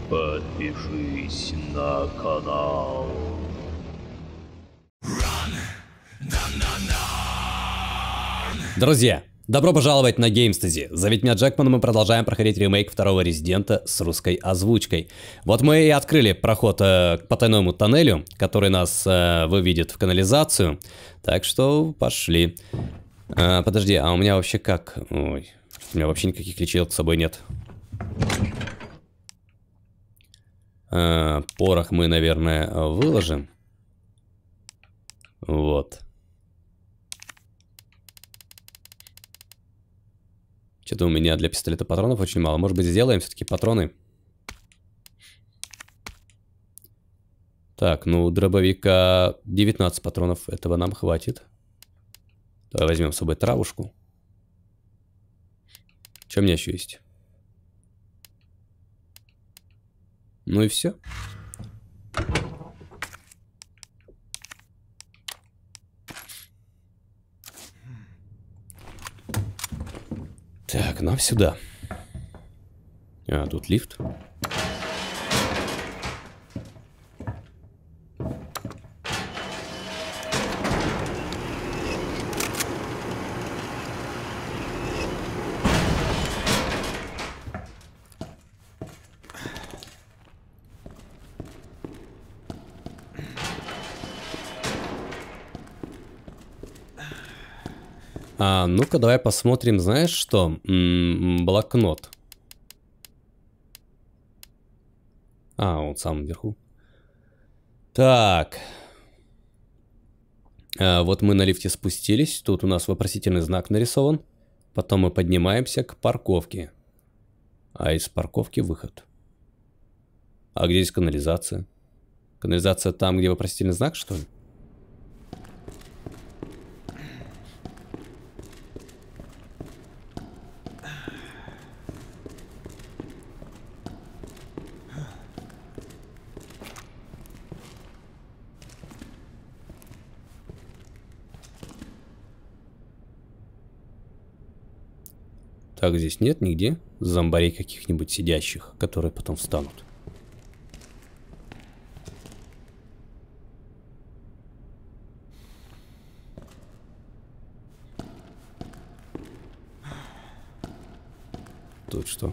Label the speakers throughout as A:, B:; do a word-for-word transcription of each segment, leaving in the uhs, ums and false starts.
A: Подпишись на канал.
B: Друзья, добро пожаловать на Геймстази. Зовите меня Джекман, и мы продолжаем проходить ремейк второго Резидента с русской озвучкой. Вот мы и открыли проход э, к потайному тоннелю, который нас э, выведет в канализацию. Так что пошли. А, подожди, а у меня вообще как? Ой, у меня вообще никаких лечилок с собой нет. А, порох мы, наверное, выложим. Вот. Что-то у меня для пистолета патронов очень мало. Может быть, сделаем все-таки патроны? Так, ну, дробовика девятнадцать патронов. Этого нам хватит. Давай возьмем с собой травушку. Что у меня еще есть? Ну и все. Так, нам сюда. А, тут лифт. А, ну-ка, давай посмотрим, знаешь что? М-м, блокнот. А, он сам вверху. Так. А, вот мы на лифте спустились. Тут у нас вопросительный знак нарисован. Потом мы поднимаемся к парковке. А из парковки выход. А где здесь канализация? Канализация там, где вопросительный знак, что ли? Так, здесь нет нигде зомбарей каких-нибудь сидящих, которые потом встанут. Тут что?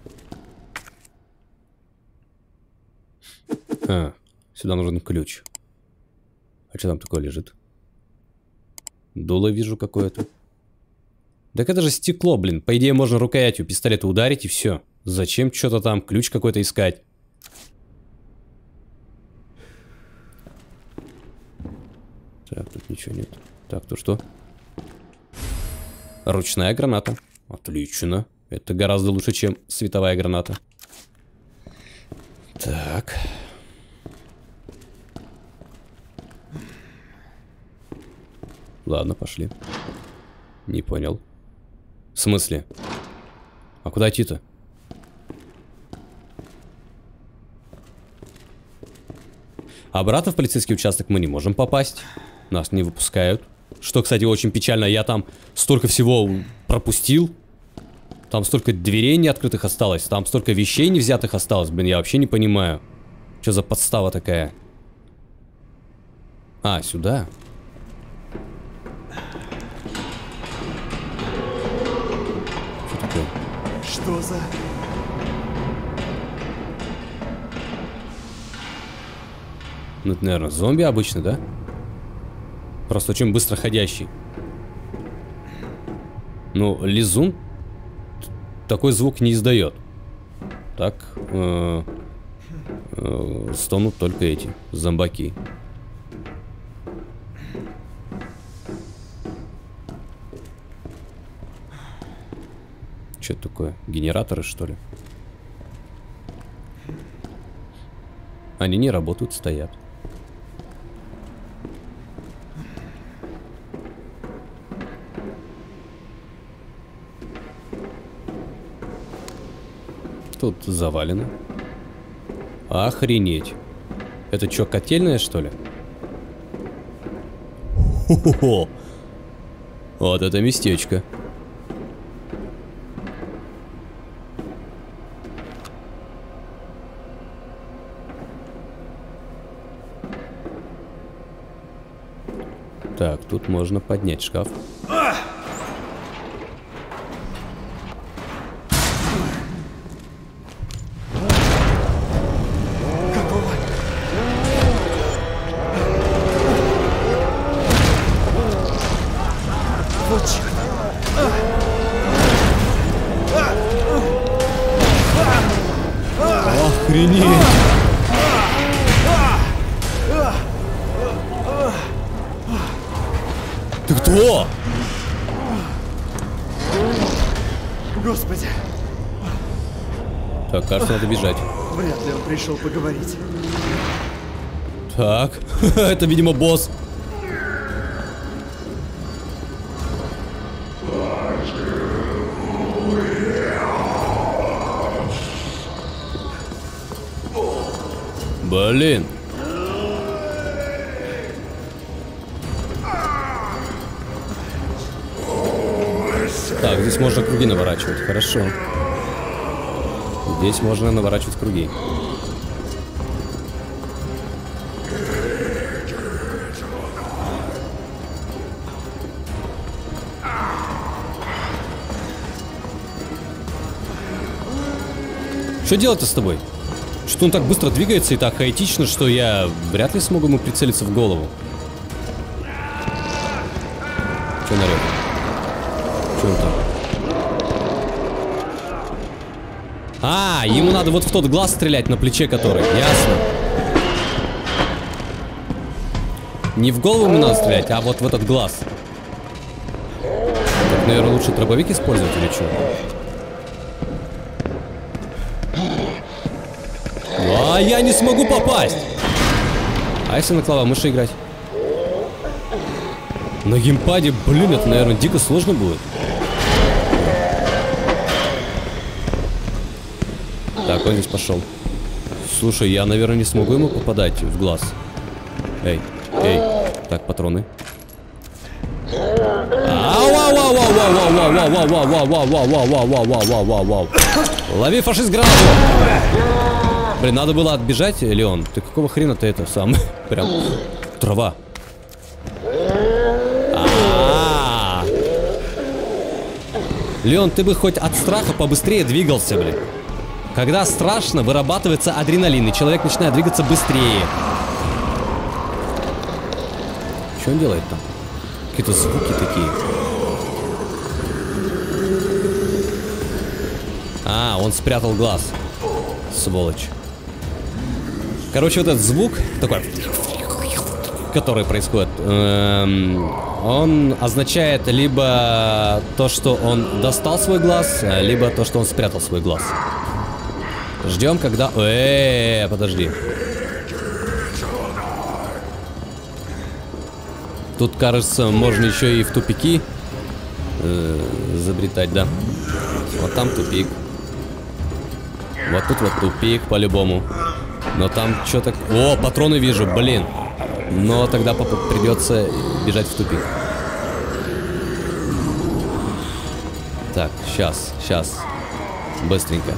B: А, сюда нужен ключ. А что там такое лежит? Дуло вижу какое-то. Так это же стекло, блин. По идее, можно рукоятью пистолета ударить и все. Зачем что-то там, ключ какой-то искать? Так, тут ничего нет. Так, то что? Ручная граната. Отлично. Это гораздо лучше, чем световая граната. Так. Ладно, пошли. Не понял. В смысле? А куда идти-то? Обратно в полицейский участок мы не можем попасть. Нас не выпускают. Что, кстати, очень печально. Я там столько всего пропустил. Там столько дверей не открытых осталось. Там столько вещей не взятых осталось. Блин, я вообще не понимаю. Что за подстава такая? А, сюда.
C: Что за...
B: Ну, это, наверное, зомби обычно, да? Просто очень быстро ходящий. Ну, лизун такой звук не издает. Так, э, э, стонут только эти зомбаки. Что это такое? Генераторы, что ли? Они не работают, стоят. Тут завалено. Охренеть. Это что, котельная, что ли? Хо-хо-хо. Вот это местечко. Так, тут можно поднять шкаф.
C: Охренеть!
B: Ты кто?
C: Господи,
B: Так, кажется, надо бежать.
C: вряд ли он пришел поговорить.
B: Так, это, видимо, босс. Блин. Так, здесь можно круги наворачивать, хорошо. Здесь можно наворачивать круги. Что делать-то с тобой? Что он так быстро двигается и так хаотично, что я вряд ли смогу ему прицелиться в голову. Че он орёт? Че он там? А, ему надо вот в тот глаз стрелять, на плече который. Ясно. Не в голову ему надо стрелять, а вот в этот глаз. Так, наверное, лучше дробовик использовать или что? А я не смогу попасть. А если на клавомыши играть? На геймпаде, блин, это, наверное, дико сложно будет. Так, он здесь пошел. Слушай, я, наверное, не смогу ему попадать в глаз. Эй, эй. Так, патроны. Лови, фашист, гранату! Блин, надо было отбежать, Леон. Ты какого хрена ты это сам? Прям трава. А-а-а. Леон, ты бы хоть от страха побыстрее двигался, блин. Когда страшно, вырабатывается адреналин, и человек начинает двигаться быстрее. Что он делает там? Какие-то звуки такие. А, он спрятал глаз. Сволочь. Короче, вот этот звук такой, который происходит, эм, он означает либо то, что он достал свой глаз, либо то, что он спрятал свой глаз. Ждем, когда... Эээ, подожди. Тут, кажется, можно еще и в тупики э, забретать, да. Вот там тупик. Вот тут вот тупик, по-любому. Но там что-то... О, патроны вижу, блин. Но тогда придется бежать в тупик. Так, сейчас, сейчас. Быстренько.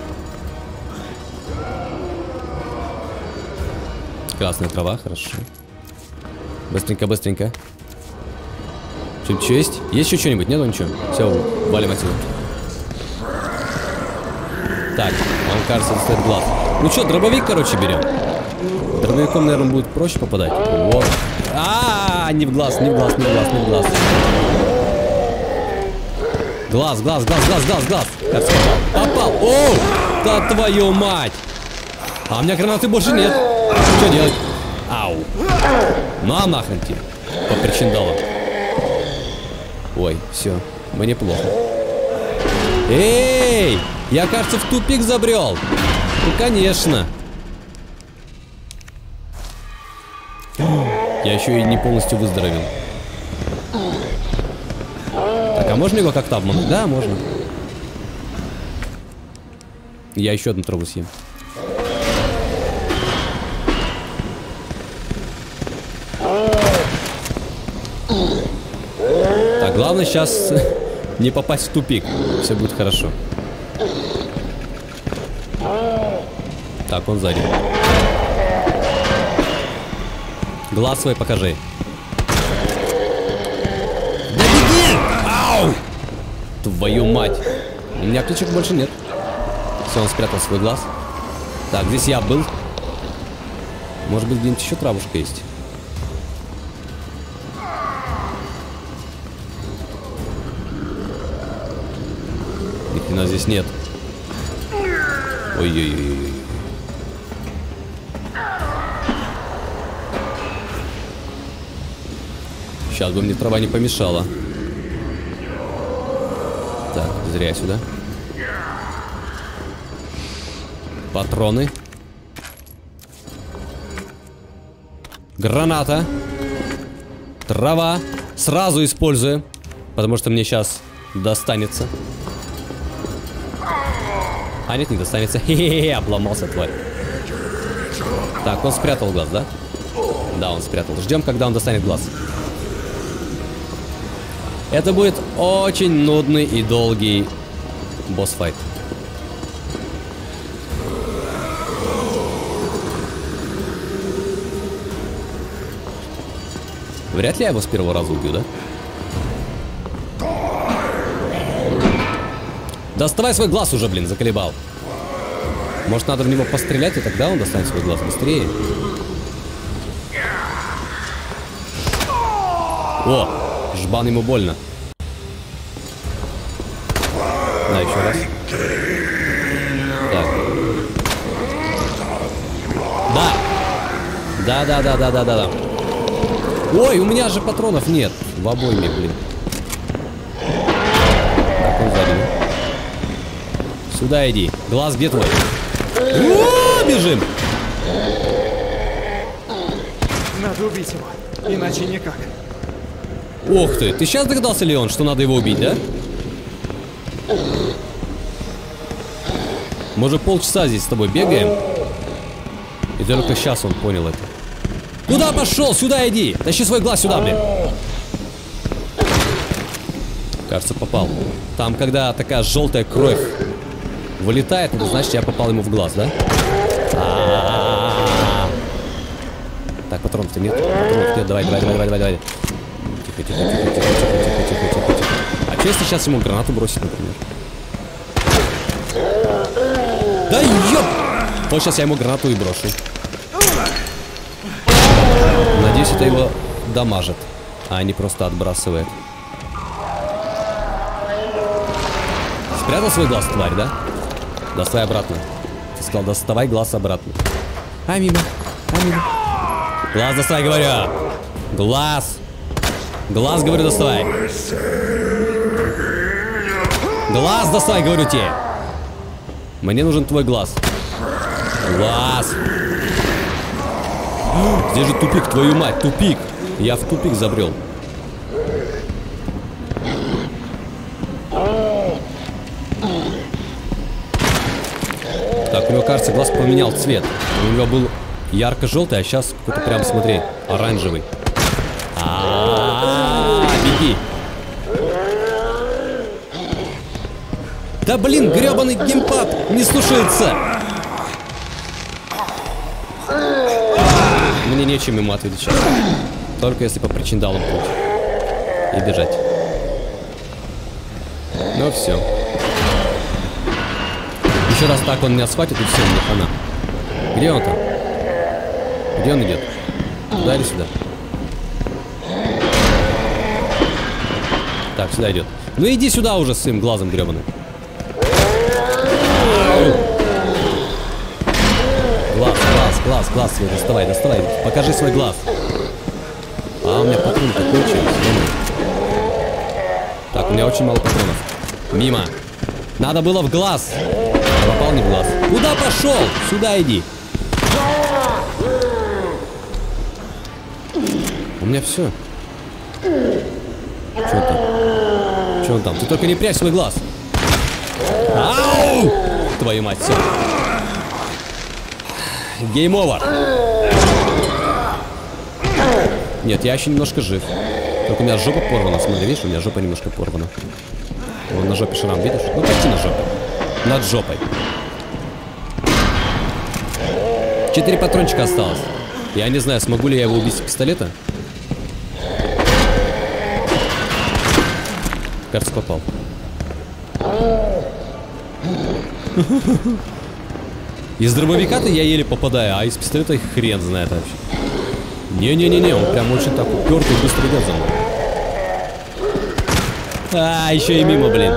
B: Красная трава, хорошо. Быстренько, быстренько. Что-нибудь еще есть? Есть еще что-нибудь? Нету ничего? Все, валим отсюда. Так, он, кажется, достает глаз. Ну что, дробовик, короче, берем. Дробовиком, наверное, будет проще попадать. Вот. А, -а, -а, не в глаз, не в глаз, не в глаз, не в глаз. Глаз, глаз, глаз, глаз, глаз, глаз. Кажется, попал. Попал. О, да твою мать. А у меня гранаты больше нет. Что делать? Ау. Ну а нахрен тебе. По причиндалам. Ой, все. Мне плохо. Эй! Я, кажется, в тупик забрел. Ну, конечно. Я еще и не полностью выздоровел. Так, а можно его как-то обмануть? Да, можно. Я еще одну траву съем. Так, главное сейчас не попасть в тупик. Все будет хорошо. Так, он сзади. Глаз свой покажи. Твою мать. У меня ключик больше нет. Все, он спрятал свой глаз. Так, здесь я был. Может быть, где-нибудь еще травушка есть. Ни хрена здесь нет. Ой-ой-ой. Сейчас бы мне трава не помешала. Так, зря я сюда. Патроны. Граната. Трава. Сразу использую. Потому что мне сейчас достанется. А нет, не достанется. Хе-хе-хе, обломался, тварь. Так, он спрятал глаз, да? Да, он спрятал. Ждем, когда он достанет глаз. Это будет очень нудный и долгий босс-файт. Вряд ли я его с первого раза убью, да? Доставай свой глаз уже, блин, заколебал. Может, надо в него пострелять, и тогда он достанет свой глаз быстрее. О, жбан, ему больно. На, еще раз. Так. Да. Да, да, да, да, да, да, да. Ой, у меня же патронов нет. В обойме, блин. Так, он сзади. Сюда иди. Глаз где твой? О, бежим.
C: Надо убить его, иначе никак.
B: Ох ты, ты сейчас догадался, Леон, что надо его убить, да? Мы уже полчаса здесь с тобой бегаем. И только сейчас он понял это. Куда пошел? Сюда иди! Тащи свой глаз сюда, блин. Кажется, попал. Там, когда такая желтая кровь вылетает, это значит, я попал ему в глаз, да? А-а-а-а-а. Так, патронов-то нет. Патронов нет. Давай, давай, давай, давай, давай. Тихо, тихо, тихо, тихо, тихо, тихо, тихо, тихо. А что если сейчас ему гранату бросить, например? Да ёп! Вот сейчас я ему гранату и брошу. Надеюсь, это его дамажит, а не просто отбрасывает. Спрятал свой глаз, тварь, да? Доставай обратно. Ты сказал, доставай глаз обратно. А, мимо. А, мимо. Глаз доставай, говорю. Глаз. Глаз, говорю, доставай. Глаз доставай, говорю тебе. Мне нужен твой глаз. Глаз. Где же тупик, твою мать, тупик. Я в тупик забрел. Так, у него, кажется, глаз поменял цвет. У него был ярко-желтый, а сейчас какой-то прям, смотри, оранжевый. А-а-а, беги. Да блин, гребаный геймпад не слушается. Мне нечем ему ответить. Только если по причиндалам путь. И бежать. Ну все. Еще раз так он меня схватит, и все, мне хана. Где он там? Где он идет? Туда или сюда? Так, сюда идет. Ну иди сюда уже с своим глазом гребаным. Глаз, глаз, глаз, глаз свой, доставай, доставай. Покажи свой глаз. А, у меня патроны-то кончились. Так, у меня очень мало патронов. Мимо. Надо было в глаз. Попал не в глаз. Куда пошел? Сюда иди. У меня все. Что там? Что он там? Ты только не прячь свой глаз. Ау! Твою мать, все. Гейм овер. Нет, я еще немножко жив. Только у меня жопа порвана. Смотри, видишь, у меня жопа немножко порвана. Вон на жопе шрам, видишь? Ну, почти на жопе. Над жопой. Четыре патрончика осталось. Я не знаю, смогу ли я его убить с пистолета. Кажется, попал. Из дробовика-то я еле попадаю, а из пистолета их хрен знает вообще. Не-не-не-не, он прям очень так упертый и быстро идет за мной. А, еще и мимо, блин.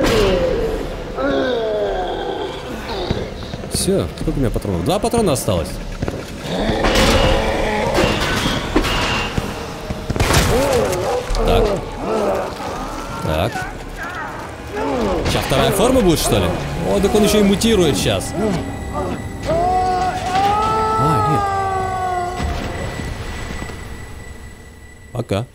B: Все, сколько у меня патронов? Два патрона осталось. Так. Так. Сейчас вторая форма будет, что ли? О, так он еще и мутирует сейчас. А, нет. Пока.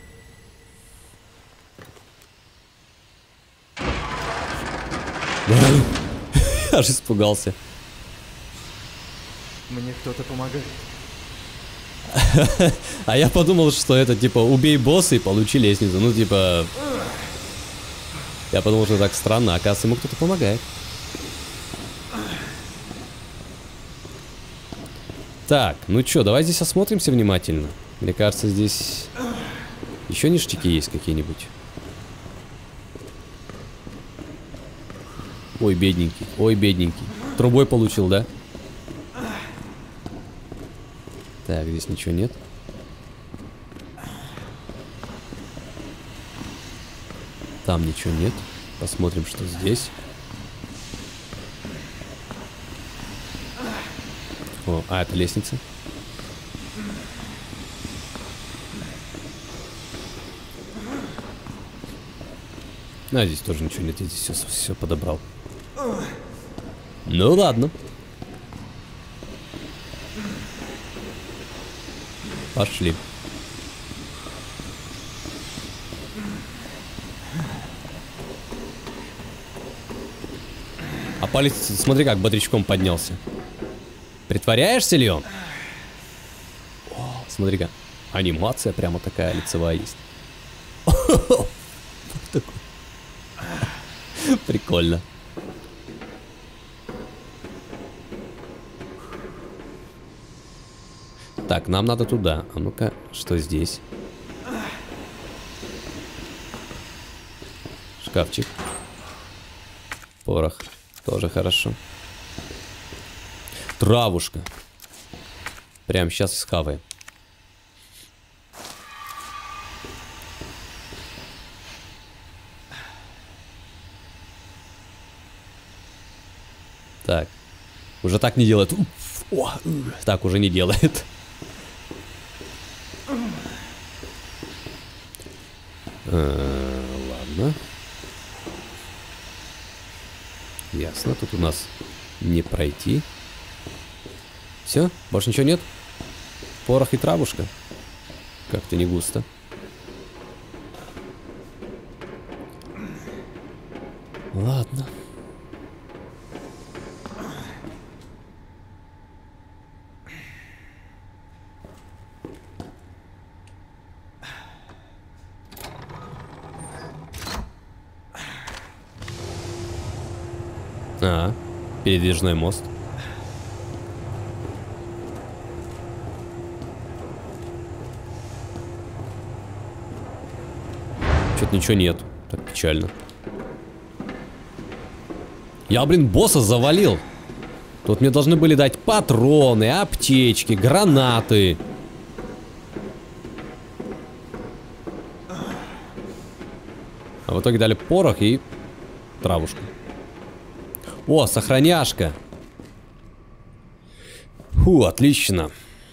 B: Аж испугался.
C: Мне кто-то помогает.
B: А я подумал, что это типа убей босса и получи лестницу. Ну типа... Я подумал, что так странно, а оказывается, ему кто-то помогает. Так, ну чё, давай здесь осмотримся внимательно. Мне кажется, здесь еще ништяки есть какие-нибудь. Ой, бедненький, ой, бедненький. Трубой получил, да? Так, здесь ничего нет. Там ничего нет. Посмотрим, что здесь. О, а это лестница. А здесь тоже ничего нет. Я здесь все, все подобрал. Ну ладно. Пошли. А палец, смотри, как бодрячком поднялся. Притворяешься ли он? О, смотри-ка. Анимация прямо такая лицевая есть. Прикольно. Так, нам надо туда. А ну-ка, что здесь? Шкафчик. Порох. Тоже хорошо. Травушка. Прямо сейчас схаваем. Так. Уже так не делает. О, так уже не делает. А, ладно. Ясно, тут у нас не пройти. Все? Больше ничего нет? Порох и травушка. Как-то не густо. Ладно. А, передвижной мост. Что-то ничего нет. Так печально. Я, блин, босса завалил. Тут мне должны были дать патроны, аптечки, гранаты. А в итоге дали порох и травушку. О, сохраняшка. Фу, отлично.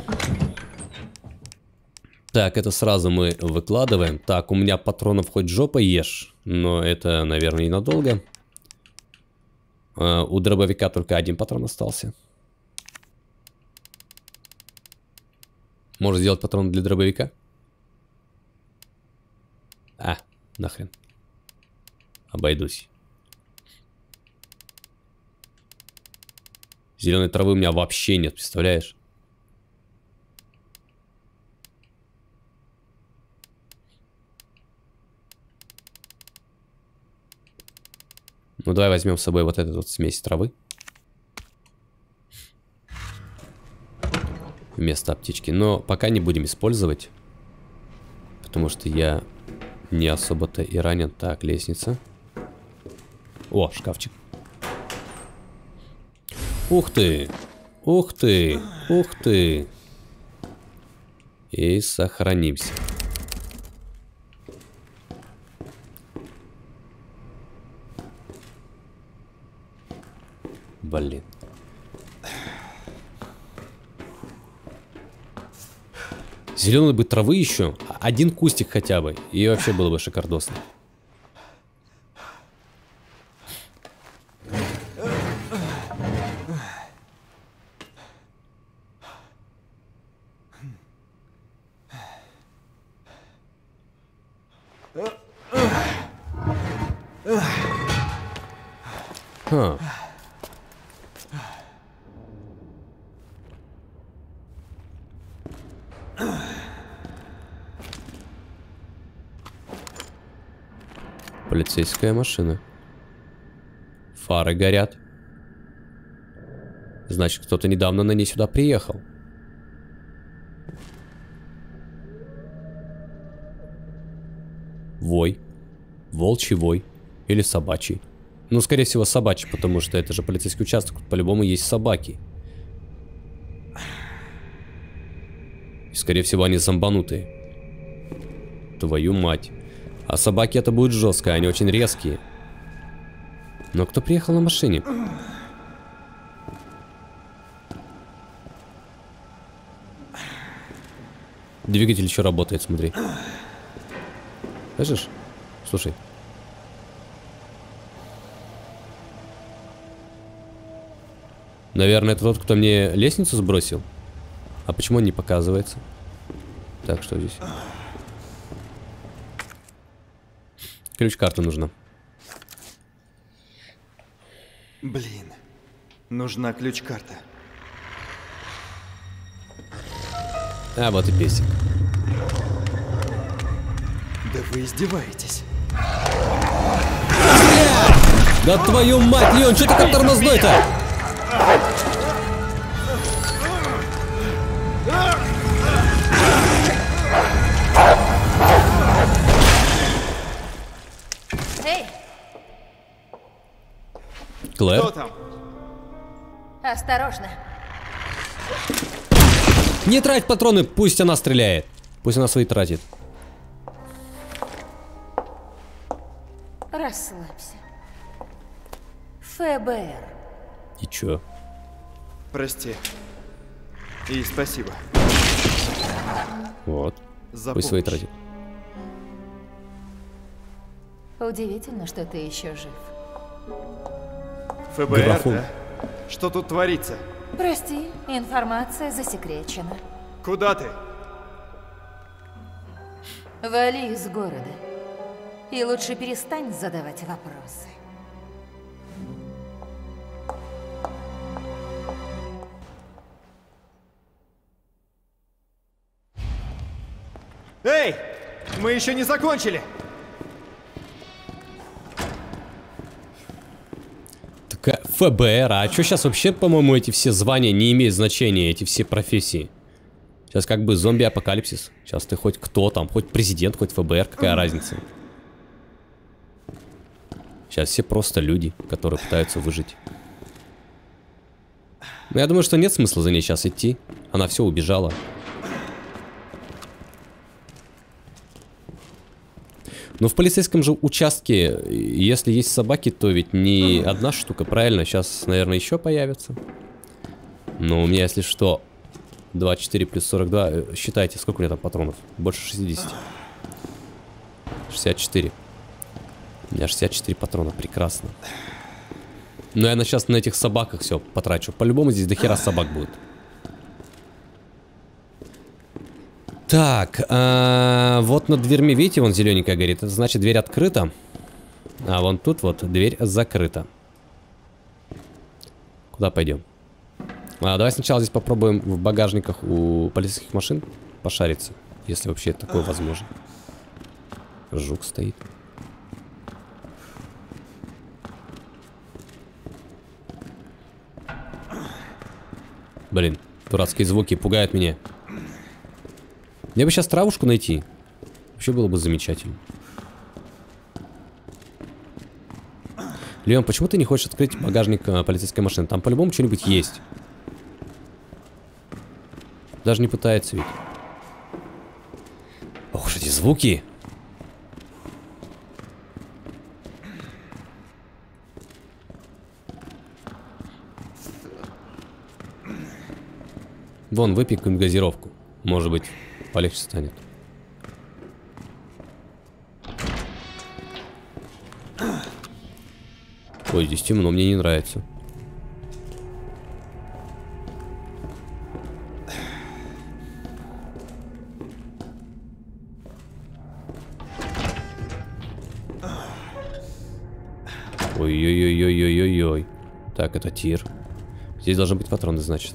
B: Так, это сразу мы выкладываем. Так, у меня патронов хоть жопа ешь. Но это, наверное, ненадолго. А, у дробовика только один патрон остался. Может сделать патрон для дробовика? А, нахрен. Обойдусь. Зеленой травы у меня вообще нет, представляешь? Ну давай возьмем с собой вот эту вот смесь травы. Вместо аптечки. Но пока не будем использовать. Потому что я не особо-то и ранен. Так, лестница. О, шкафчик. Ух ты. Ух ты. Ух ты. И сохранимся. Блин. Зеленой бы травы еще. Один кустик хотя бы. И вообще было бы шикардосно. Ха. Полицейская машина. Фары горят. Значит, кто-то недавно на ней сюда приехал. Вой. Волчий вой. Или собачий. Ну, скорее всего, собачий, потому что это же полицейский участок. По-любому есть собаки. И, скорее всего, они зомбанутые. Твою мать. А собаки это будет жестко, они очень резкие. Но кто приехал на машине? Двигатель еще работает, смотри. Слышишь? Слушай. Наверное, это тот, кто мне лестницу сбросил. А почему он не показывается? Так, что здесь? Ключ-карта нужна.
C: Блин, нужна ключ-карта.
B: А, вот и песик.
C: Да вы издеваетесь.
B: Да твою мать, Леон, что ты как тормозной-то?
D: Эй!
B: Клэр?
C: Кто там?
D: Осторожно.
B: Не трать патроны, пусть она стреляет. Пусть она свои тратит.
D: Расслабься. ФБР.
B: И чё?
C: Прости. И спасибо.
B: Вот.
C: За
B: Пусть свои
C: помощь.
B: тратит.
D: Удивительно, что ты еще жив.
C: ФБР,
B: Графон.
C: да? Что тут творится?
D: Прости, информация засекречена.
C: Куда ты?
D: Вали из города. И лучше перестань задавать вопросы.
C: Эй! Мы еще не закончили!
B: Так, ФБР, а чё сейчас вообще, по-моему, эти все звания не имеют значения, эти все профессии? Сейчас как бы зомби-апокалипсис. Сейчас ты хоть кто там, хоть президент, хоть ФБР, какая разница? Сейчас все просто люди, которые пытаются выжить. Но я думаю, что нет смысла за ней сейчас идти. Она все убежала. Но в полицейском же участке, если есть собаки, то ведь не одна штука, правильно? Сейчас, наверное, еще появятся. Но у меня, если что, двадцать четыре плюс сорок два, считайте, сколько у меня там патронов? Больше шестидесяти. шестьдесят четыре. У меня шестьдесят четыре патрона, прекрасно. Но я на сейчас на этих собаках все потрачу. По-любому здесь дохера собак будет. Так, а, вот над дверьми, видите, вон зелененькая горит. Это значит, дверь открыта. А вон тут вот дверь закрыта. Куда пойдем? А, давай сначала здесь попробуем в багажниках у полицейских машин пошариться. Если вообще такое возможно. Жук стоит. Блин, дурацкие звуки пугают меня. Мне бы сейчас травушку найти. Вообще было бы замечательно. Леон, почему ты не хочешь открыть багажник э, полицейской машины? Там по-любому что-нибудь есть. Даже не пытается ведь. Ох уж эти звуки. Вон, выпей какую-нибудь газировку. Может быть, полегче станет. Ой, здесь темно, мне не нравится. Ой-ой-ой-ой-ой-ой-ой. Так, это тир. Здесь должны быть патроны, значит.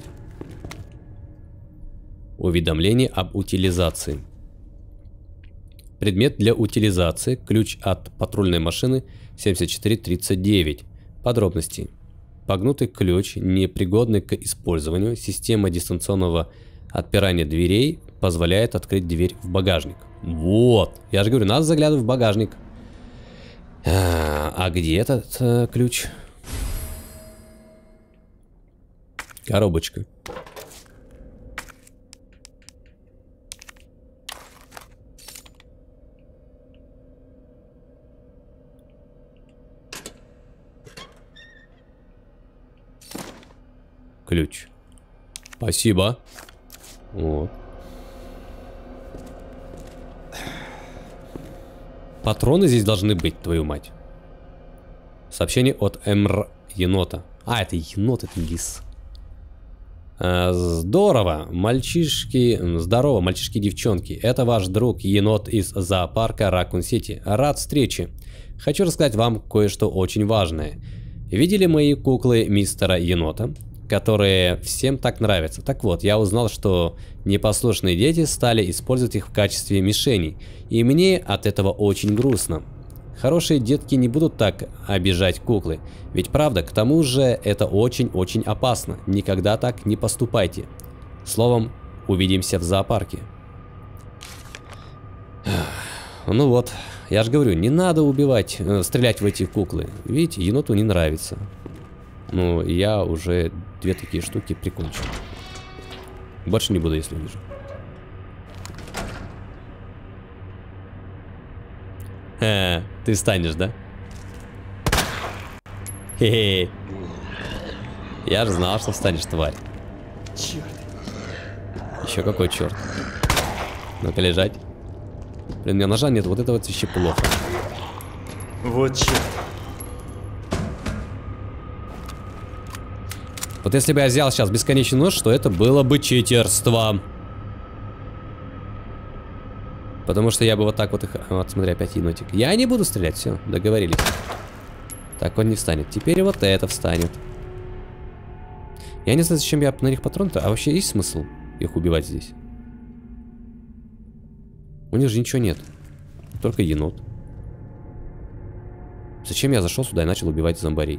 B: Уведомление об утилизации. Предмет для утилизации. Ключ от патрульной машины семьдесят четыре тридцать девять. Подробности. Погнутый ключ, непригодный к использованию. Система дистанционного отпирания дверей позволяет открыть дверь в багажник. Вот. Я же говорю, надо заглядывать в багажник. А, а где этот э, ключ? Коробочка. Ключ. Спасибо. Вот. Патроны здесь должны быть, твою мать. Сообщение от МР енота. А, это енот, это лис. А, здорово, мальчишки. Здорово, мальчишки и девчонки. Это ваш друг, енот из зоопарка Ракун-Сити. Рад встрече. Хочу рассказать вам кое-что очень важное. Видели мои куклы мистера Енота, которые всем так нравятся? Так вот, я узнал, что непослушные дети стали использовать их в качестве мишеней, и мне от этого очень грустно. Хорошие детки не будут так обижать куклы, ведь правда, к тому же это очень-очень опасно. Никогда так не поступайте. Словом, увидимся в зоопарке. Ну вот, я же говорю, не надо убивать, э, стрелять в эти куклы, ведь еноту не нравится. Ну, я уже две такие штуки прикончил. Больше не буду, если увижу. Ха, ты станешь, да? Хе-хе. Я же знал, что станешь, тварь.
C: Черт.
B: Еще какой черт. Ну-ка лежать. Блин, у меня ножа нет, вот это вот вообще плохо.
C: Вот черт.
B: Вот если бы я взял сейчас бесконечный нож, то это было бы читерство. Потому что я бы вот так вот их... Вот, смотри, опять енотик. Я не буду стрелять, все, договорились. Так, он не встанет. Теперь вот это встанет. Я не знаю, зачем я на них патрон-то. А вообще есть смысл их убивать здесь? У них же ничего нет. Только енот. Зачем я зашел сюда и начал убивать зомбарей?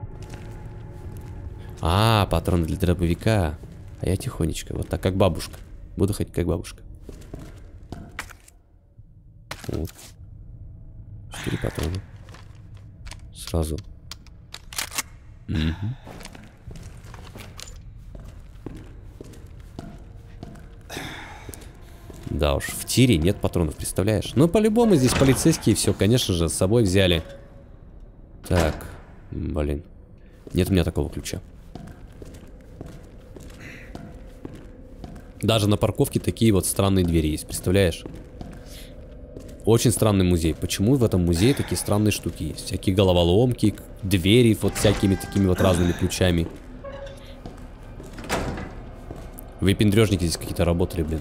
B: А, патроны для дробовика. А я тихонечко, вот так, как бабушка. Буду ходить как бабушка. Вот. Четыре патрона. Сразу. Угу. Да уж, в тире нет патронов, представляешь? Ну, по-любому здесь полицейские все, конечно же, с собой взяли. Так, блин. Нет у меня такого ключа. Даже на парковке такие вот странные двери есть, представляешь? Очень странный музей. Почему в этом музее такие странные штуки есть? Всякие головоломки, двери вот всякими такими вот разными ключами. Выпендрежники здесь какие-то работали, блин.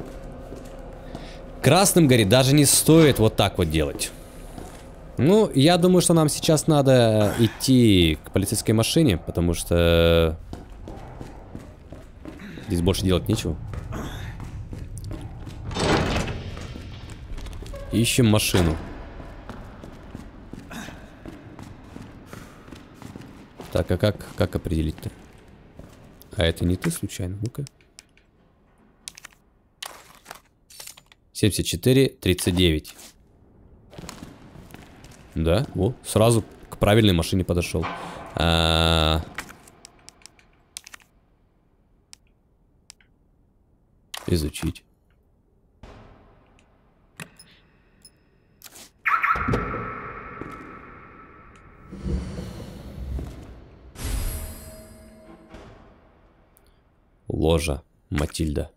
B: Красным горит, даже не стоит вот так вот делать. Ну, я думаю, что нам сейчас надо идти к полицейской машине, потому что здесь больше делать нечего. Ищем машину. Так, а как, как определить-то? А это не ты случайно? Ну-ка. семьдесят четыре тридцать девять. Да, вот, сразу к правильной машине подошел. А... Изучить. Ложа. Матильда.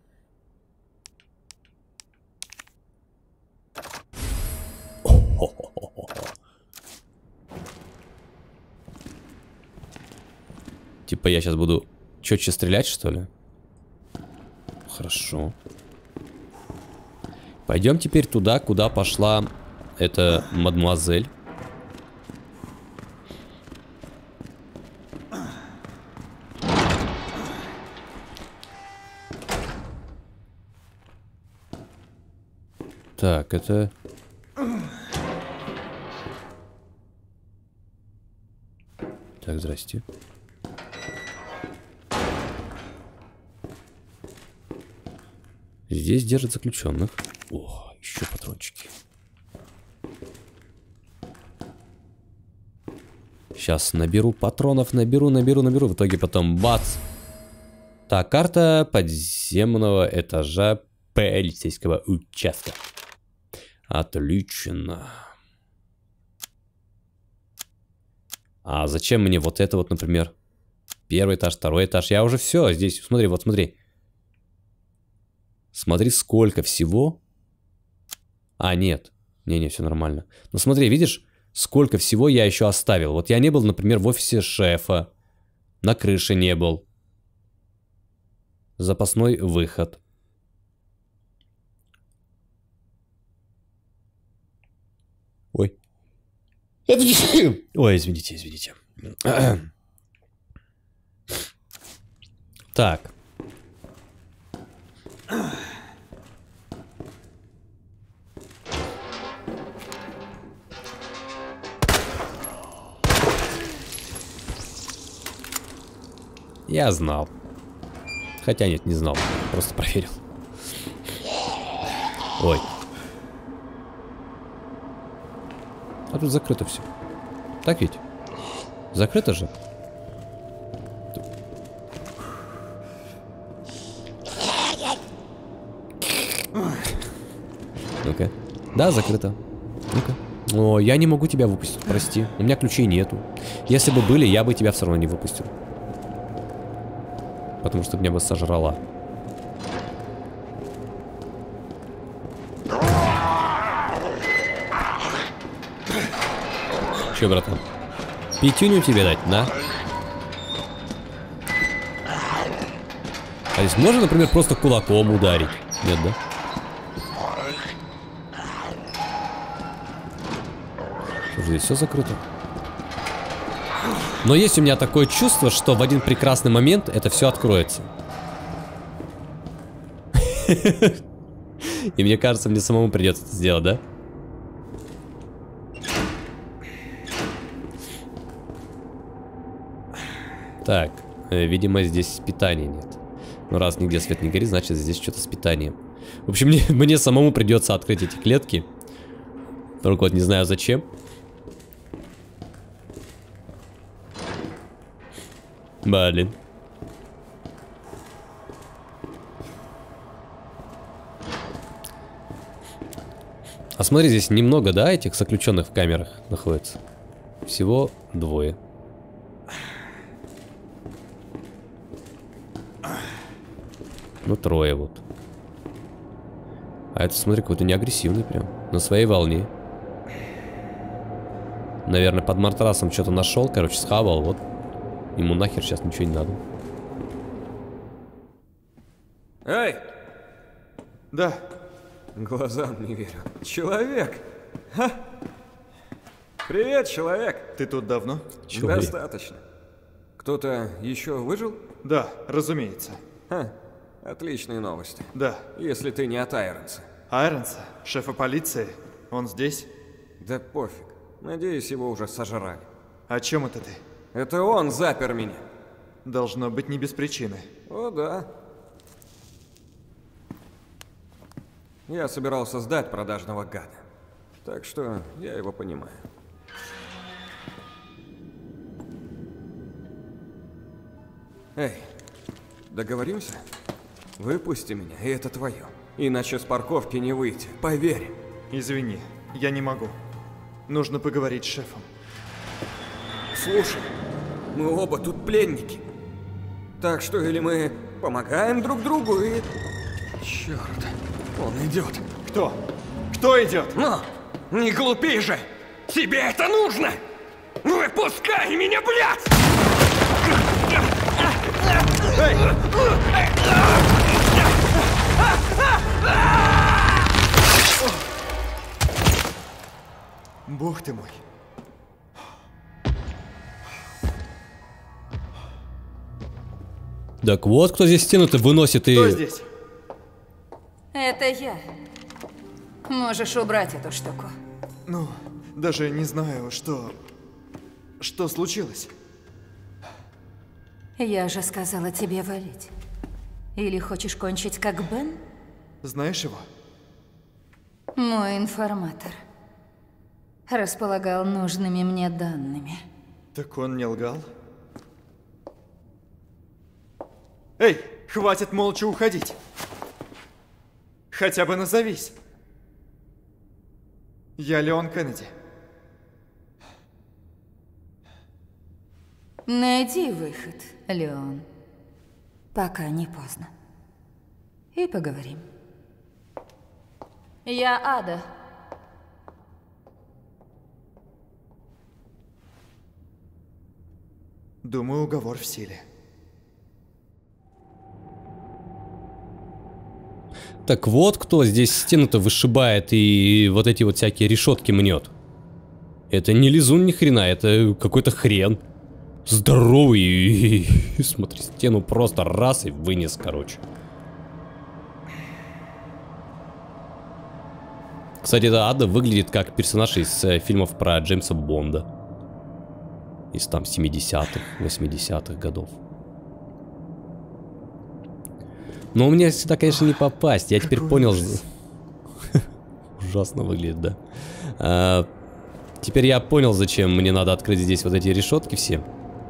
B: Типа я сейчас буду четче стрелять, что ли? Хорошо. Пойдем теперь туда, куда пошла эта мадемуазель. Так, это... Так, здрасте. Здесь держат заключенных. О, еще патрончики. Сейчас наберу патронов, наберу, наберу, наберу. В итоге потом бац. Так, карта подземного этажа полицейского участка. Отлично. А зачем мне вот это вот, например? Первый этаж, второй этаж. Я уже все здесь. Смотри, вот смотри. Смотри, сколько всего. А, нет. Не-не, все нормально. Но смотри, видишь, сколько всего я еще оставил. Вот я не был, например, в офисе шефа. На крыше не был. Запасной выход. Ой. Ой, извините, извините. Так. Я знал. Хотя нет, не знал. Просто проверил. Ой. А тут закрыто все. Так ведь? Закрыто же. Ну-ка. Да, закрыто. Ну-ка. О, я не могу тебя выпустить, прости. У меня ключей нету. Если бы были, я бы тебя все равно не выпустил. Потому что меня бы сожрала. Че, братан? Пятюню тебе дать, да? А здесь можно, например, просто кулаком ударить? Нет, да? Слушай, здесь все закрыто. Но есть у меня такое чувство, что в один прекрасный момент это все откроется. И мне кажется, мне самому придется это сделать, да? Так, видимо, здесь питания нет. Ну, раз нигде свет не горит, значит, здесь что-то с питанием. В общем, мне, мне самому придется открыть эти клетки. Только вот не знаю зачем. Блин. А смотри, здесь немного, да, этих заключенных в камерах находится? Всего двое. Ну, трое вот. А это, смотри, какой-то неагрессивный прям. На своей волне. Наверное, под матрасом что-то нашел, короче, схавал, вот. Ему нахер сейчас ничего не надо.
C: Эй! Да. Глазам не верю. Человек! Ха! Привет, человек!
E: Ты тут давно?
B: Человек.
C: Достаточно. Кто-то еще выжил?
E: Да, разумеется.
C: Ха, отличные новости.
E: Да.
C: Если ты не от Айронса.
E: Айронса, шефа полиции, он здесь?
C: Да пофиг. Надеюсь, его уже сожрали.
E: О чем это ты?
C: Это он запер меня.
E: Должно быть не без причины.
C: О, да. Я собирался сдать продажного гада. Так что я его понимаю. Эй, договоримся? Выпусти меня, и это твое. Иначе с парковки не выйти, поверь.
E: Извини, я не могу. Нужно поговорить с шефом.
C: Слушай, мы оба тут пленники. Так что или мы помогаем друг другу и... Черт, он идет.
E: Кто? Кто идет?
C: Но, не глупи же! Тебе это нужно! Выпускай меня, блядь!
E: Эй! Бог ты мой.
B: Так вот, кто здесь стену-то выносит и...
E: Кто здесь?
D: Это я. Можешь убрать эту штуку.
E: Ну, даже не знаю, что... Что случилось?
D: Я же сказала тебе валить. Или хочешь кончить как Бен?
E: Знаешь его?
D: Мой информатор. Располагал нужными мне данными.
E: Так он не лгал? Эй, хватит молча уходить. Хотя бы назовись. Я Леон Кеннеди.
D: Найди выход, Леон. Пока не поздно. И поговорим. Я Ада.
E: Думаю, уговор в силе.
B: Так вот, кто здесь стену-то вышибает и вот эти вот всякие решетки мнет. Это не лизун ни хрена, это какой-то хрен. Здоровый. И, и, смотри, стену просто раз и вынес, короче. Кстати, эта Ада выглядит как персонаж из э, фильмов про Джеймса Бонда. Из там семидесятых, восьмидесятых годов. Но у меня сюда, конечно, не попасть. Я теперь понял... Ужасно выглядит, да. А, теперь я понял, зачем мне надо открыть здесь вот эти решетки все.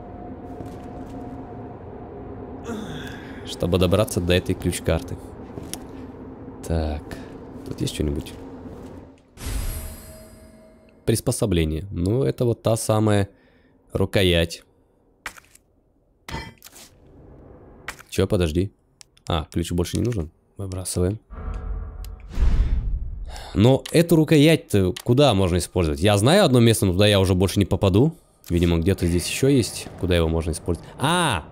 B: Чтобы добраться до этой ключ-карты. Так. Тут есть что-нибудь? Приспособление. Ну, это вот та самая рукоять. Чё, подожди. А, ключ больше не нужен. Выбрасываем. Но эту рукоять-то куда можно использовать? Я знаю одно место, но туда я уже больше не попаду. Видимо, где-то здесь еще есть, куда его можно использовать. А!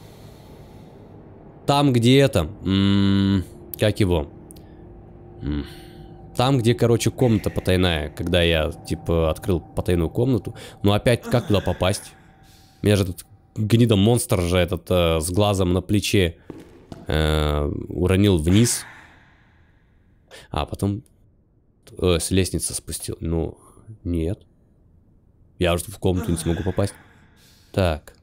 B: Там, где это... М-м, как его? М-м. Там, где, короче, комната потайная. Когда я, типа, открыл потайную комнату. Но опять, как туда попасть? Меня же этот гнида монстр же этот э, с глазом на плече э, уронил вниз. А потом э, с лестницы спустил. Ну, нет. Я уже в комнату не смогу попасть. Так.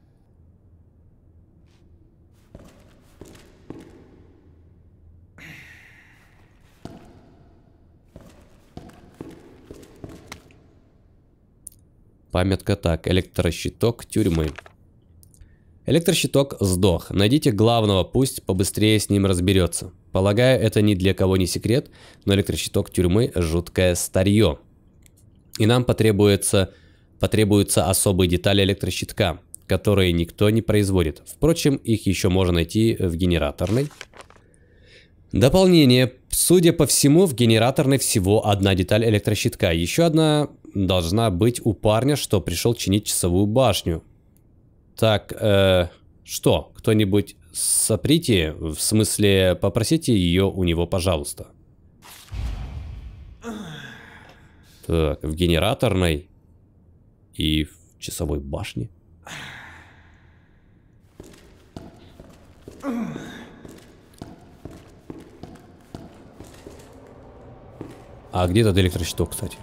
B: Памятка так. Электрощиток тюрьмы. Электрощиток сдох. Найдите главного, пусть побыстрее с ним разберется. Полагаю, это ни для кого не секрет, но электрощиток тюрьмы — жуткое старье. И нам потребуется, потребуются особые детали электрощитка, которые никто не производит. Впрочем, их еще можно найти в генераторной. Дополнение. Судя по всему, в генераторной всего одна деталь электрощитка. Еще одна должна быть у парня, что пришел чинить часовую башню. Так, э, что? Кто-нибудь соприте? В смысле, попросите ее у него, пожалуйста. Так, в генераторной и в часовой башне. А где этот электрощиток, кстати?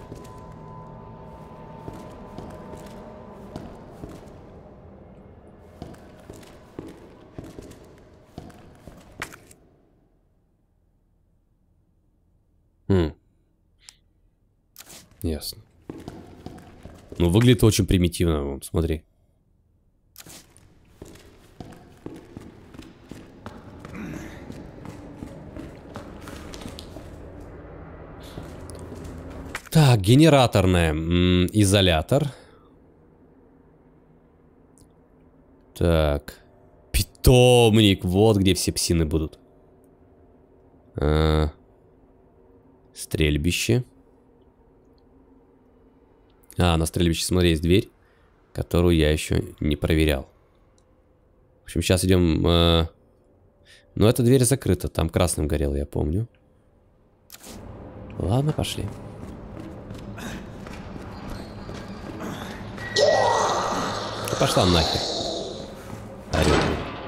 B: Хм. Ясно. Ну, выглядит очень примитивно, вот, смотри. Так, генераторная. М, изолятор. Так. Питомник. Вот где все псины будут. А, стрельбище. А, на стрельбище, смотри, есть дверь, которую я еще не проверял. В общем, сейчас идем... Э... Но эта дверь закрыта, там красным горело, я помню. Ладно, пошли. Пошла нахер. Орёт.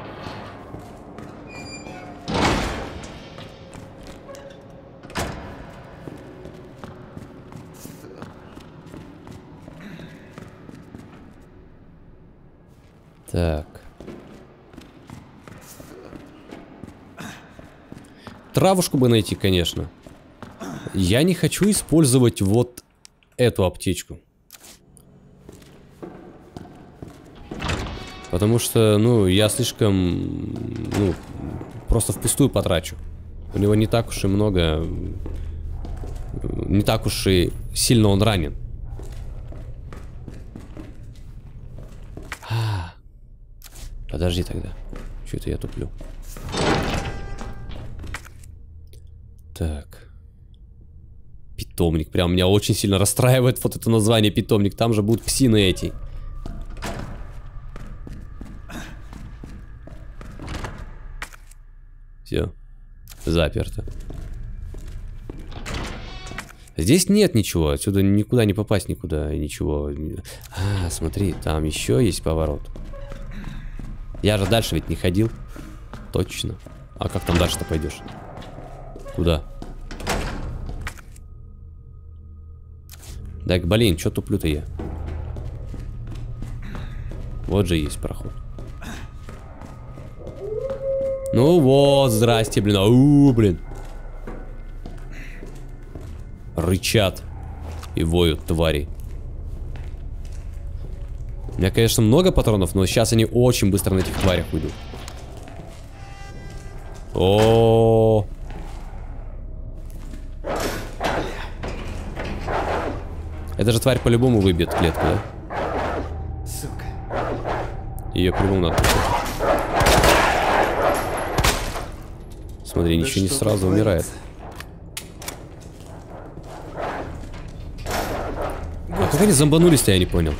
B: Так. Травушку бы найти, конечно. Я не хочу использовать вот эту аптечку. Потому что, ну, я слишком, ну, просто впустую потрачу. У него не так уж и много, не так уж и сильно он ранен. А, подожди тогда. Что это я туплю? Так. Питомник. Прям меня очень сильно расстраивает вот это название питомник. Там же будут псины эти. Все. Заперто. Здесь нет ничего. Отсюда никуда не попасть, никуда. Ничего. А, смотри, там еще есть поворот. Я же дальше ведь не ходил. Точно. А как там дальше-то пойдешь? Куда? Так, блин, что туплю-то я? Вот же есть проход. Ну вот, здрасте, блин. Ау, блин. Рычат и воют твари. У меня, конечно, много патронов, но сейчас они очень быстро на этих тварях уйдут. О, это же тварь по-любому выбьет клетку, да?
E: Сука.
B: Ее по-любому надо пушить. Смотри,
E: Да
B: ничего не
E: что
B: сразу
E: тут
B: умирает. А как они зомбанулись-то, я не понял.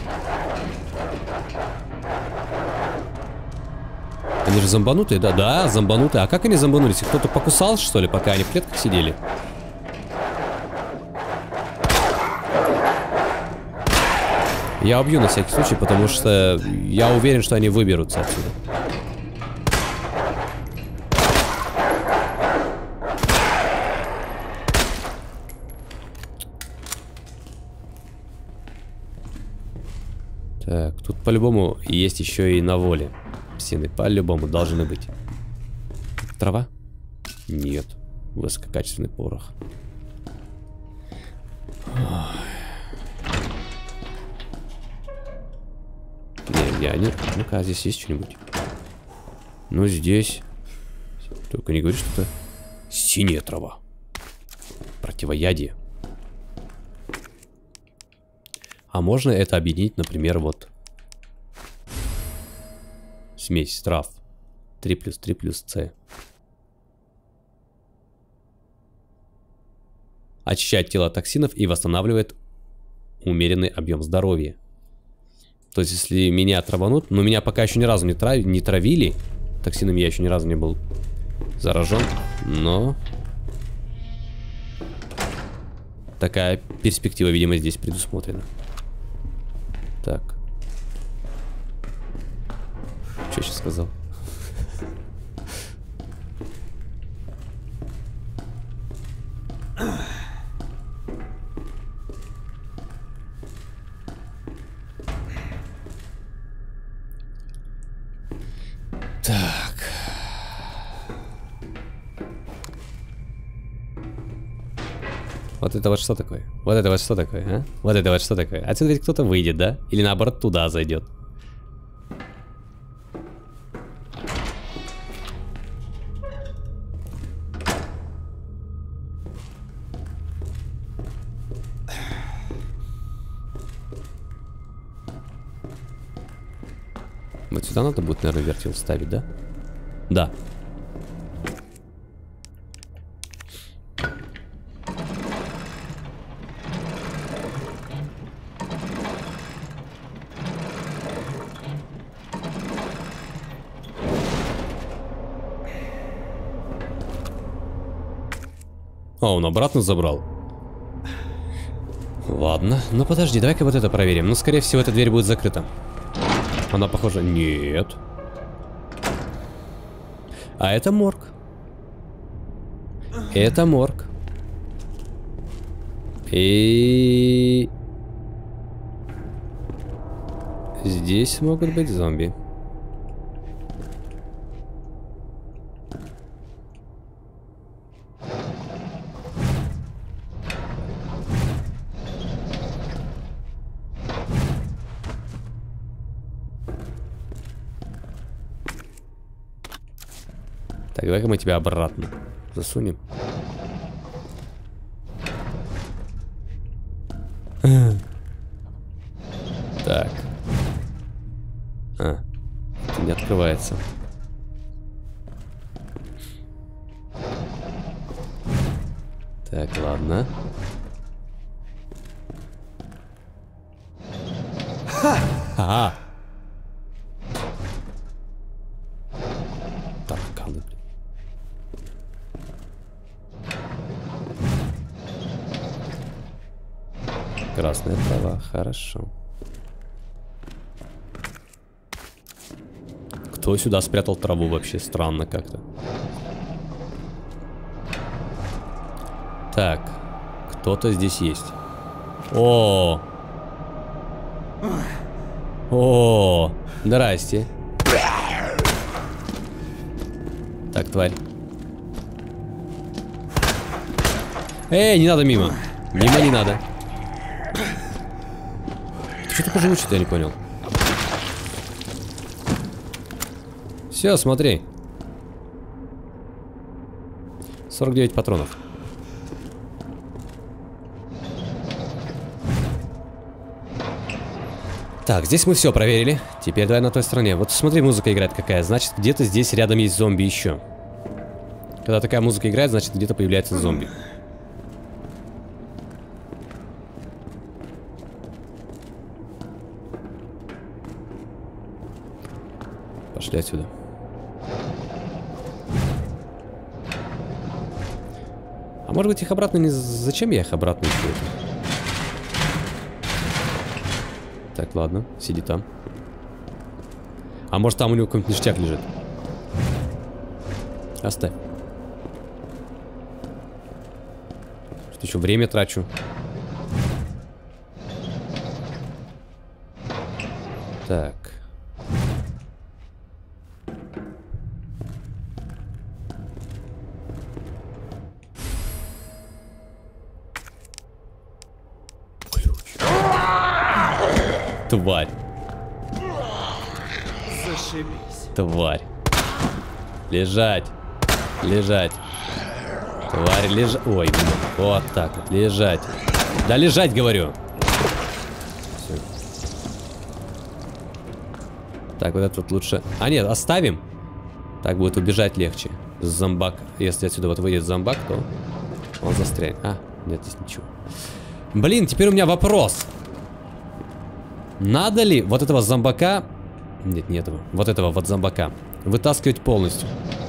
B: Они же зомбанутые, да? Да, зомбанутые. А как они зомбанулись? Их кто-то покусал, что ли, пока они в клетках сидели? Я убью на всякий случай, потому что я уверен, что они выберутся отсюда. Так, тут по-любому есть еще и на воле. Псины по-любому должны быть. Трава? Нет. Высококачественный порох. Не, я не... Ну-ка, а здесь есть что-нибудь? Ну, здесь... Только не говори, что это... Синяя трава. Противоядие. А можно это объединить, например, вот... Смесь трав. три плюс три плюс С. Очищает тело от токсинов и восстанавливает умеренный объем здоровья. То есть, если меня траванут... Но меня пока еще ни разу не, трав... не травили. Токсинами я еще ни разу не был заражен. Но... Такая перспектива, видимо, здесь предусмотрена. Так. Что я сейчас сказал? Так. Вот это вот что такое? Вот это вот что такое, а? Вот это вот что такое? Отсюда ведь кто-то выйдет, да? Или наоборот туда зайдет? Сюда надо будет, наверное, вертел ставить, да? Да. А, он обратно забрал. Ладно, ну подожди, давай-ка вот это проверим. Ну, скорее всего, эта дверь будет закрыта. Она похожа... Нет. А это морг. Это морг. И... Здесь могут быть зомби. Так, давай-ка мы тебя обратно засунем. Так. А, это не открывается. Так, ладно. Ага. Тараканы, блин. Красная трава, хорошо. Кто сюда спрятал траву вообще? Странно как-то. Так, кто-то здесь есть. О, о, здрасте. Так, тварь. Эй, не надо мимо. Мимо не надо. Ты что такое живучий-то, я не понял. Все, смотри. сорок девять патронов. Так, здесь мы все проверили. Теперь давай на той стороне. Вот смотри, музыка играет какая. Значит, где-то здесь рядом есть зомби еще. Когда такая музыка играет, значит, где-то появляется зомби. Пошли отсюда. А может быть их обратно не... Зачем я их обратно ищу? Так, ладно, сиди там. А может там у него какой-нибудь ништяк лежит? Оставь. Что еще время трачу. Так. Тварь.
E: Зашибись.
B: Тварь. Лежать. Лежать. Тварь, лежать. Ой, блин. Вот так вот. Лежать. Да лежать, говорю. Все. Так, вот это вот лучше. А нет, оставим. Так будет убежать легче. Зомбак. Если отсюда вот выйдет зомбак, то он застрянет. А, нет здесь ничего. Блин, теперь у меня вопрос. Надо ли вот этого зомбака... Нет, не этого. Вот этого вот зомбака вытаскивать полностью?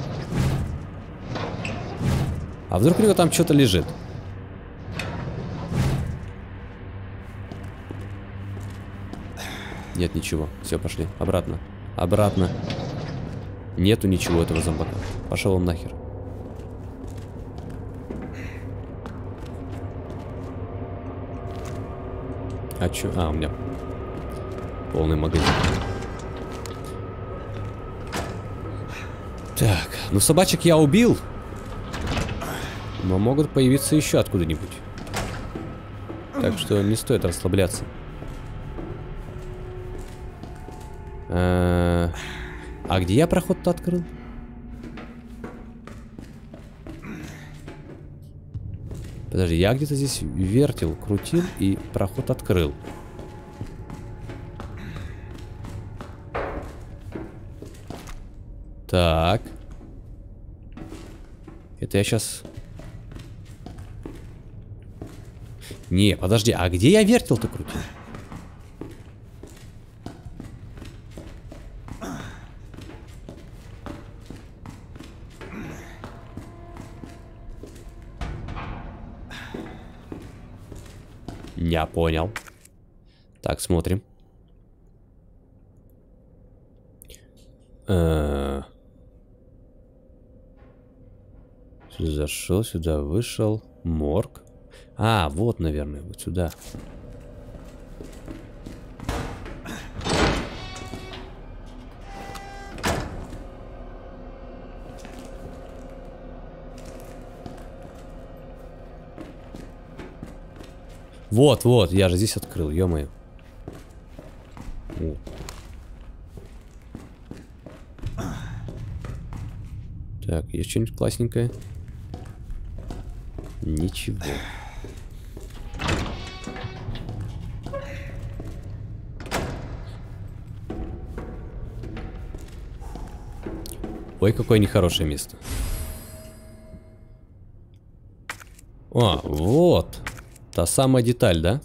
B: А вдруг у него там что-то лежит? Нет, ничего. Все, пошли. Обратно. Обратно. Нету ничего этого зомбака. Пошел он нахер. А чё? А, у меня... Полный магазин. Так, ну собачек я убил. Но могут появиться еще откуда-нибудь. Так что не стоит расслабляться. А, а где я проход-то открыл? Подожди, я где-то здесь вертел, крутил и проход открыл. Так. Это я сейчас... Не, подожди, а где я вертел-то крутил? Я понял. Так, смотрим. Сюда зашел, сюда вышел. Морг. А, вот, наверное, вот сюда. Вот, вот, я же здесь открыл, ё-моё. О. Так, есть что-нибудь классненькое? Ничего. Ой, какое нехорошее место. А, вот. Та самая деталь, да?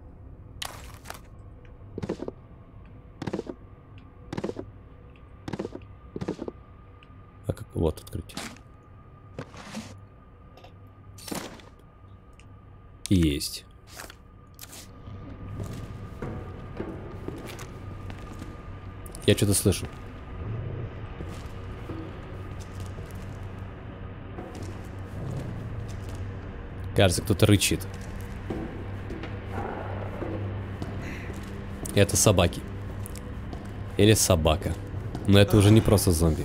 B: А как? Вот, открыть. Есть. Я что-то слышу. Кажется, кто-то рычит. Это собаки. Или собака. Но это уже не просто зомби.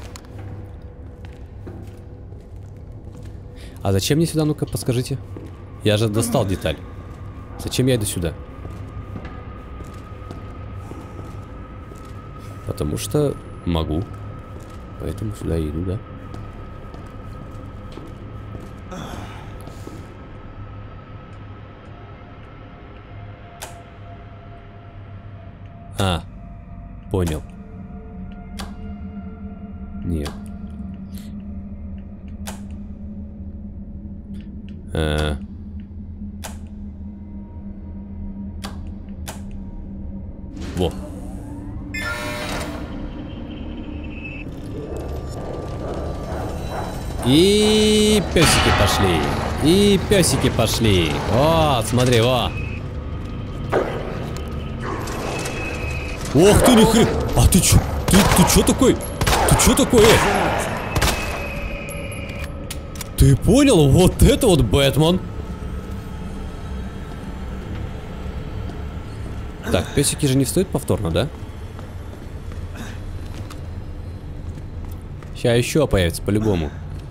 B: А зачем мне сюда? Ну-ка, подскажите. Я же достал деталь. Зачем я иду сюда? Потому что могу. Поэтому сюда и иду, да? А, понял. Нет. А. Во. И песики пошли. И песики пошли. Вот, смотри, во. Ох ты, нихрена! А ты чё? Ты, ты чё такой? Ты чё такое? Ты понял? Вот это вот Бэтмен. Так, песики же не встают повторно, да? Сейчас еще появится по-любому.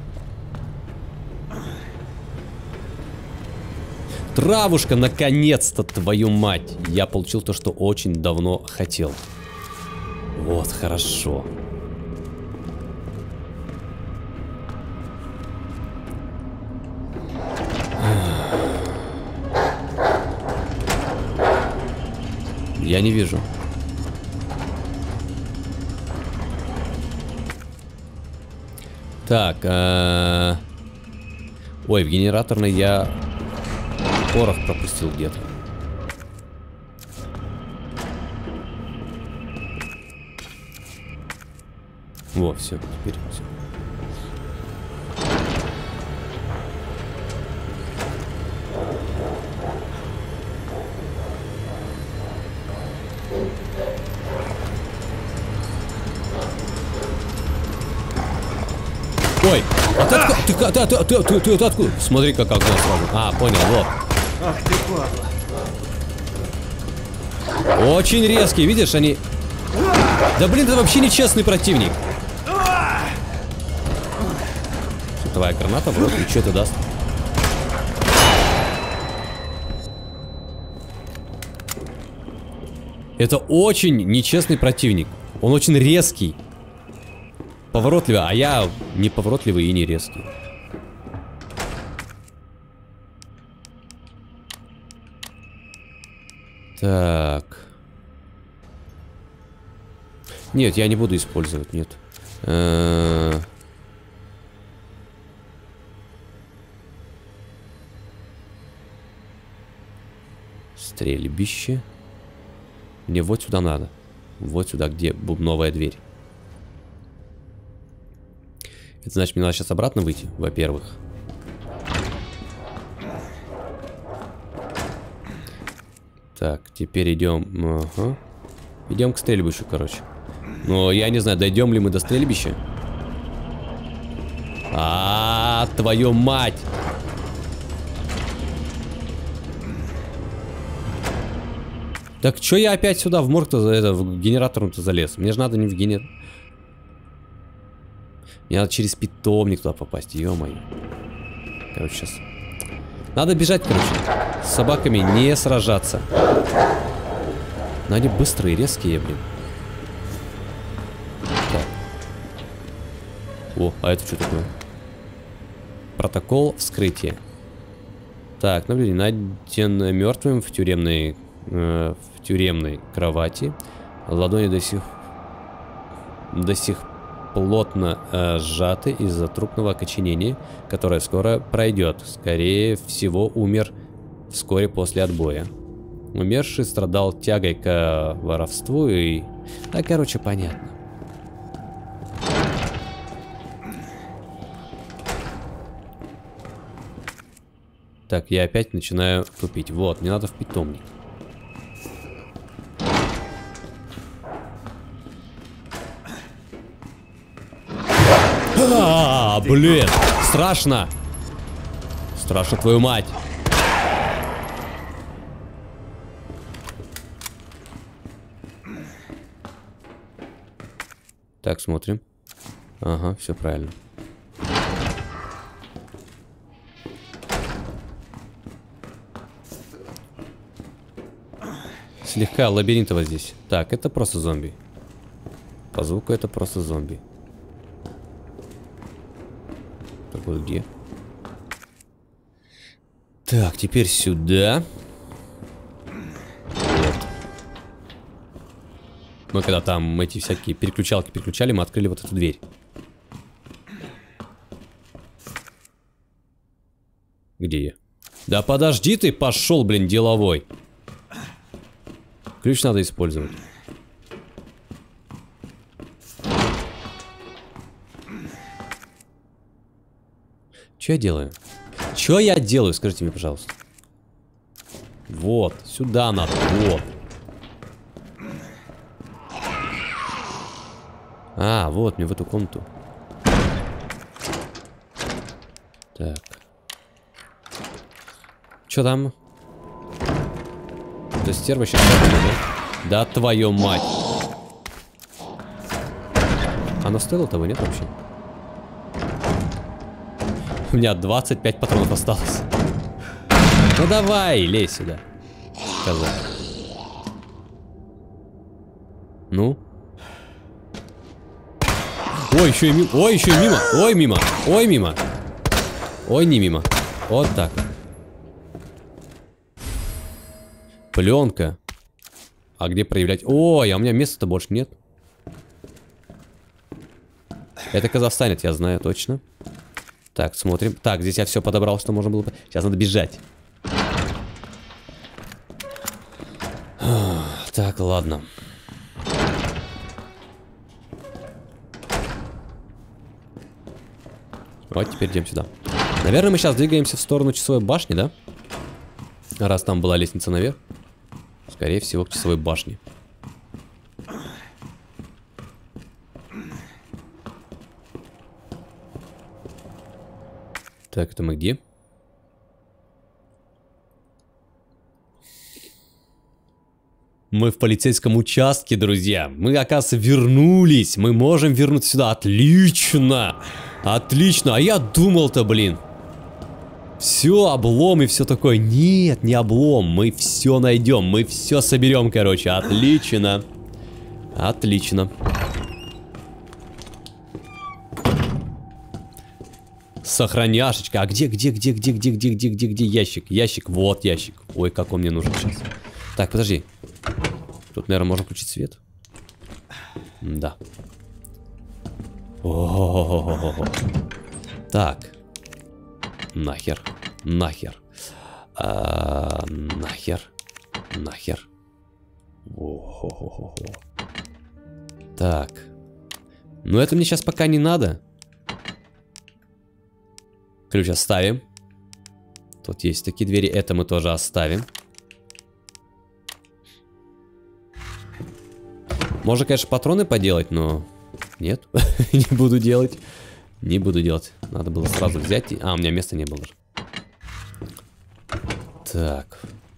B: Травушка, наконец-то, твою мать. Я получил то, что очень давно хотел. Вот, хорошо. Я не вижу. Так, а... ой, в генераторной я порох пропустил где-то. Во, все, теперь все. Ой, а ты откуда? Ты, ты, ты, ты, ты, ты, ты откуда? Смотри, как огонь сразу. А, понял, вот.
E: Ах ты, падла.
B: Очень резкий, видишь, они... Да блин, это вообще нечестный противник. Твоя граната в рот, и что это даст? Это очень нечестный противник. Он очень резкий. Поворотливый, а я не поворотливый и не резкий. Так. Нет, я не буду использовать, нет. Э-э- Стрельбище. Мне вот сюда надо. Вот сюда, где бубновая дверь. Это значит, мне надо сейчас обратно выйти, во-первых. Так, теперь идем. Ага. Идем к стрельбищу, короче. Но я не знаю, дойдем ли мы до стрельбища. А, -а, -а твою мать! Так чё я опять сюда в морг-то, это, в генератор-то залез? Мне же надо не в генератор. Мне надо через питомник туда попасть, ё-моё. Короче, сейчас. Надо бежать, короче. С собаками не сражаться. Но они быстрые, резкие, блин. Так. О, а это что такое? Протокол вскрытия. Так, наблюдение. Найден мертвым в тюремной, э, в тюремной кровати. Ладони до сих, до сих плотно э, сжаты из-за трупного окоченения, которое скоро пройдет. Скорее всего, умер вскоре после отбоя. Умерший страдал тягой к воровству и... Да, короче, понятно. Так, я опять начинаю тупить. Вот, мне надо в питомник. А, блин, страшно. Страшно, твою мать. Так, смотрим. Ага, все правильно. Слегка лабиринтово здесь. Так, это просто зомби. По звуку это просто зомби. Так, вот где? Так, теперь сюда. Вот. Мы когда там эти всякие переключалки переключали, мы открыли вот эту дверь. Где я? Да подожди ты, пошел, блин, деловой. Ключ надо использовать. Что я делаю? Что я делаю? Скажите мне, пожалуйста. Вот, сюда надо, вот. А, вот, мне в эту комнату. Так. Что там? Это стерва сейчас, да? Да твою мать. Она стоила того, нет вообще? У меня двадцать пять патронов осталось. Ну давай, лезь сюда. Сказал. Ну? Ой, еще и мимо. Ой, еще и мимо. Ой, мимо. Ой, мимо. Ой, не мимо. Вот так. Пленка. А где проявлять? Ой, а у меня места-то больше нет. Это казахстанец, я знаю точно. Так, смотрим. Так, здесь я все подобрал, что можно было. Сейчас надо бежать. Так, ладно. Вот, теперь идем сюда. Наверное, мы сейчас двигаемся в сторону часовой башни, да? Раз там была лестница наверх. Скорее всего, к часовой башне. Так, это мы где? Мы в полицейском участке, друзья. Мы, оказывается, вернулись. Мы можем вернуться сюда. Отлично! Отлично! А я думал-то, блин. Все, облом и все такое. Нет, не облом. Мы все найдем. Мы все соберем, короче. Отлично. Отлично. Сохраняшечка. А где, где, где, где, где, где, где, где, где ящик? Ящик, вот ящик. Ой, как он мне нужен сейчас. Так, подожди. Тут, наверное, можно включить свет. Да. О-о-о-о-о. Так. Нахер. Нахер. А, нахер. Нахер. О-о-о-о-о. Так. Ну это мне сейчас пока не надо. Ключ оставим. Тут есть такие двери. Это мы тоже оставим. Можно, конечно, патроны поделать, но... Нет, не буду делать. Не буду делать. Надо было сразу взять. И... А, у меня места не было же. Так.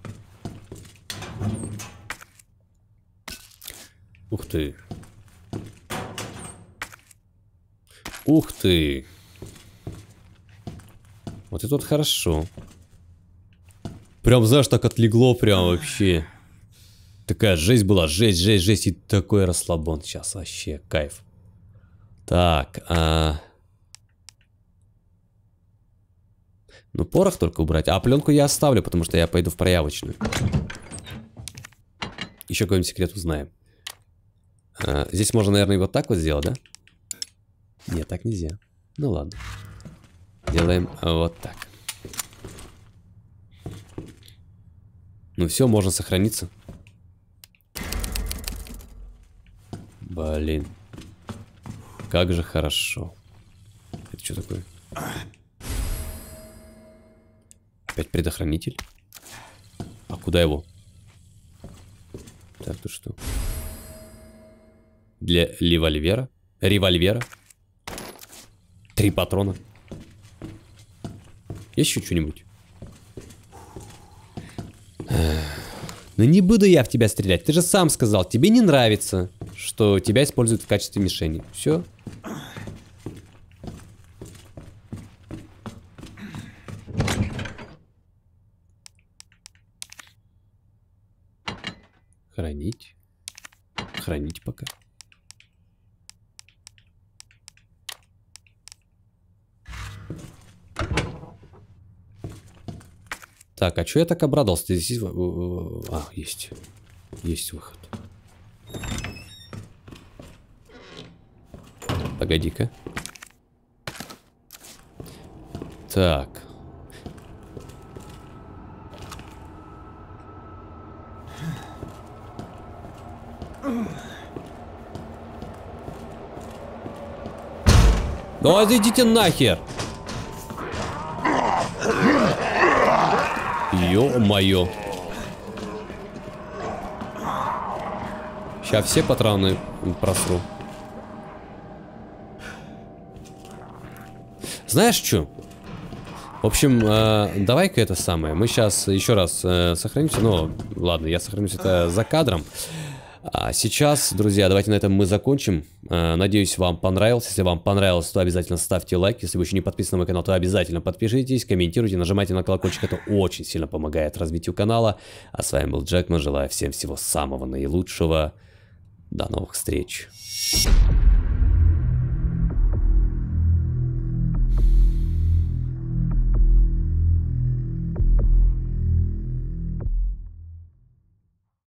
B: Ух ты. Ух ты. Вот это вот хорошо. Прям, знаешь, так отлегло прям вообще. Такая жесть была, жесть, жесть, жесть. И такой расслабон сейчас вообще, кайф. Так, а... Ну, порох только убрать. А пленку я оставлю, потому что я пойду в проявочную. Еще какой-нибудь секрет узнаем. А, здесь можно, наверное, вот так вот сделать, да? Нет, так нельзя. Ну ладно. Делаем вот так. Ну все, можно сохраниться. Блин. Как же хорошо. Это что такое? Опять предохранитель. А куда его? Так, тут что? Для револьвера? Револьвера? Три патрона. Есть еще что-нибудь? Ну не буду я в тебя стрелять. Ты же сам сказал, тебе не нравится, что тебя используют в качестве мишени. Все. Хранить. Хранить пока. Так, а что я так обрадовался? Здесь есть... А, есть. Есть выход. Погоди-ка. Так. Ну, идите нахер! Ё-моё. Сейчас все патроны просру. Знаешь что? В общем, э, давай-ка это самое. Мы сейчас еще раз э, сохранимся. Ну, ладно, я сохранюсь это за кадром. А сейчас, друзья, давайте на этом мы закончим. Э, надеюсь, вам понравилось. Если вам понравилось, то обязательно ставьте лайк. Если вы еще не подписаны на мой канал, то обязательно подпишитесь, комментируйте, нажимайте на колокольчик. Это очень сильно помогает развитию канала. А с вами был Джекман. Желаю всем всего самого наилучшего. До новых встреч.